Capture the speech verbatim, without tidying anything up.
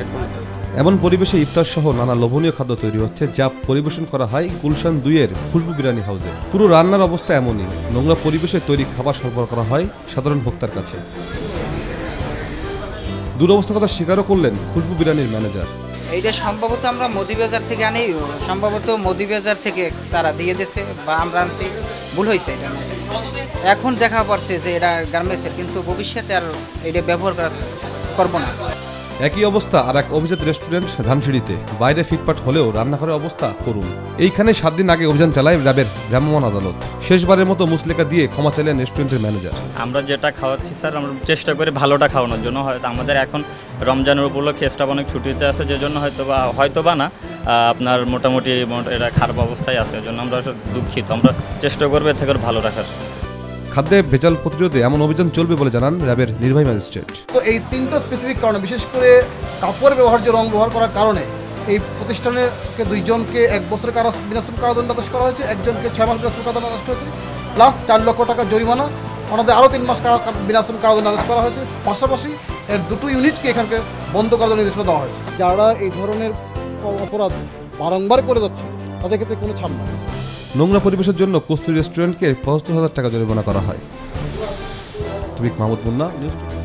এমন পরিবেশে ইফতার সহ নানা লোভনীয় খাদ্য তৈরি হচ্ছে, যা পরিবেশন করা হয় গুলশান দুইয়ের খুশবু বিরিয়ানি হাউসে। পুরো রান্নার অবস্থা এমনই, নোংরা পরিবেশে তৈরি খাবার সরবরাহ করা হয় সাধারণ ভোক্তার কাছে। দুরবস্থার কথা স্বীকারও করলেন খুশবু বিরিয়ানির ম্যানেজার। এইটা সম্ভবত আমরা মোদিবাজার থেকে আনি, সম্ভবত মোদিবাজার থেকে তারা দিয়ে দিয়েছে বা আমরা আনছি, ভুল হয়েছে এটা। এখন দেখা পড়ছে যে এটা গার্মেন্টসের, কিন্তু ভবিষ্যতে আর এটা ব্যবহার করা করবো না। একই অবস্থা আর এক অভিজাত রেস্টুরেন্ট ধানসিঁড়িতে। বাইরে ফিটপাট হলেও রান্নাঘরের অবস্থা করুন। এইখানে সাত দিন আগে অভিযান চালায় র্যাবের ভ্রাম্যমাণ আদালত। শেষবারের মতো মুচলেকা দিয়ে ক্ষমা চাইলেন রেস্টুরেন্টের ম্যানেজার। আমরা যেটা খাওয়াচ্ছি স্যার, আমরা চেষ্টা করি ভালোটা খাওয়ানোর জন্য। হয়তো আমাদের এখন রমজানের উপলক্ষে স্টাফ অনেক ছুটিতে আছে, যে জন্য হয়তো বা হয়তো বা না আপনার মোটামুটি এটা খারাপ অবস্থায় আছে, এর জন্য আমরা দুঃখিত। আমরা চেষ্টা করবো এর থেকে ভালো রাখার। খাদ্যে ভেজাল প্রতিরোধে এমন অভিযান চলবে বলে জানান র্যাবের নির্বাহী ম্যাজিস্ট্রেট। তো এই তিনটা স্পেসিফিক কারণে, বিশেষ করে কাপড় ব্যবহার্য রং ব্যবহার করার কারণে এই প্রতিষ্ঠানেরকে দুইজনকে এক বছরের কারা বিনাশ্রম কারাদণ্ডাদেশ করা হয়েছে, একজনকে ছয় মাস বিনাশ্রম কারাদণ্ডাদেশ করা হয়েছে, প্লাস চার লক্ষ টাকা জরিমানা, ওনাদের আরও তিন মাস বিনাশ্রম কারাদণ্ডাদেশ করা হয়েছে। পাশাপাশি এর দুটো ইউনিটকে এখানকে বন্ধ করার নির্দেশনা দেওয়া হয়েছে। যারা এই ধরনের অপরাধ বারংবার করে যাচ্ছে তাদের ক্ষেত্রে কোনো ছাড় নেই। নোংরা পরিবেশের জন্য কস্তুরী রেস্টুরেন্টকে পঁচাত্তর হাজার টাকা জরিমানা করা হয়। তুমি মাহমুদ মুন্না, নিউজ।